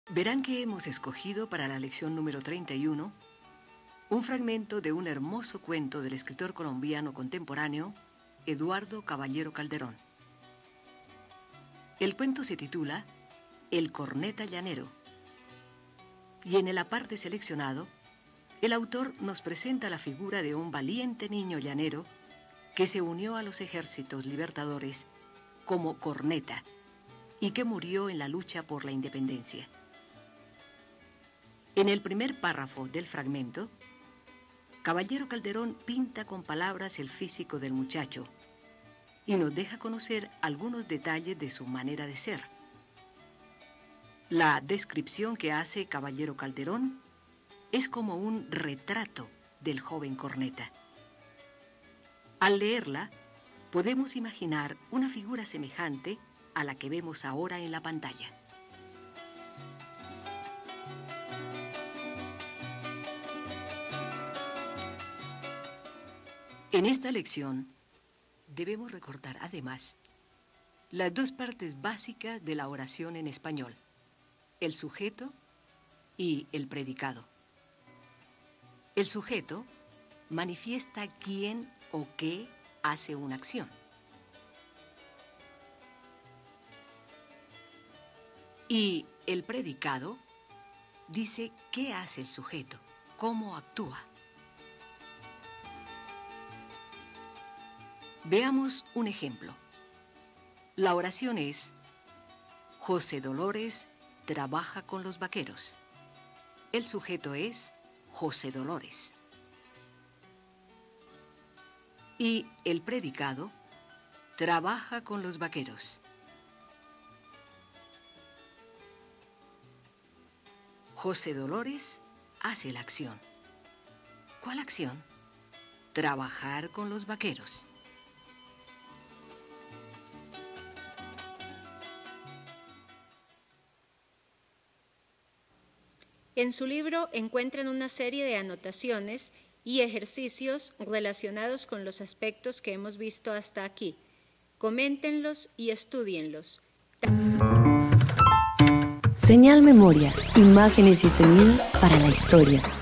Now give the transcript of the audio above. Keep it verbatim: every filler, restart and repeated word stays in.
Verán que hemos escogido para la lección número treinta y uno un fragmento de un hermoso cuento del escritor colombiano contemporáneo Eduardo Caballero Calderón. El cuento se titula El corneta llanero, y en el aparte seleccionado, el autor nos presenta la figura de un valiente niño llanero que se unió a los ejércitos libertadores como corneta y que murió en la lucha por la independencia. En el primer párrafo del fragmento, Caballero Calderón pinta con palabras el físico del muchacho y nos deja conocer algunos detalles de su manera de ser. La descripción que hace Caballero Calderón es como un retrato del joven corneta. Al leerla, podemos imaginar una figura semejante a la que vemos ahora en la pantalla. En esta lección debemos recordar además las dos partes básicas de la oración en español, el sujeto y el predicado. El sujeto manifiesta quién o qué hace una acción. Y el predicado dice qué hace el sujeto, cómo actúa. Veamos un ejemplo. La oración es: José Dolores trabaja con los vaqueros. El sujeto es José Dolores. Y el predicado trabaja con los vaqueros. José Dolores hace la acción. ¿Cuál acción? Trabajar con los vaqueros. En su libro encuentran una serie de anotaciones y ejercicios relacionados con los aspectos que hemos visto hasta aquí. Coméntenlos y estúdienlos. Señal Memoria, imágenes y sonidos para la historia.